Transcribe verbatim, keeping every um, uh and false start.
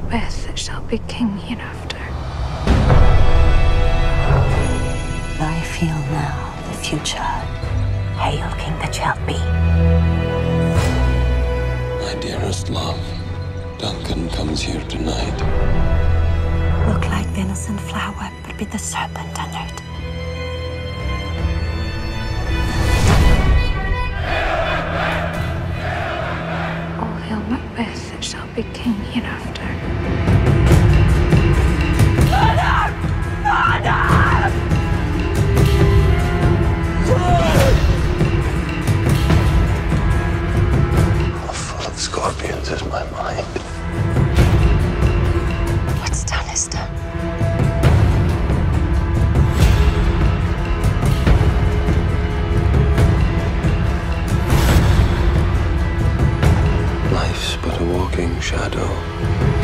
Macbeth that shall be king hereafter. I feel now the future. Hail, king that shall be. My dearest love, Duncan comes here tonight. Look like the innocent flower, but with the serpent under it. All hail Macbeth that shall be king hereafter. Full of scorpions is my mind. What's done is done. Life's but a walking shadow.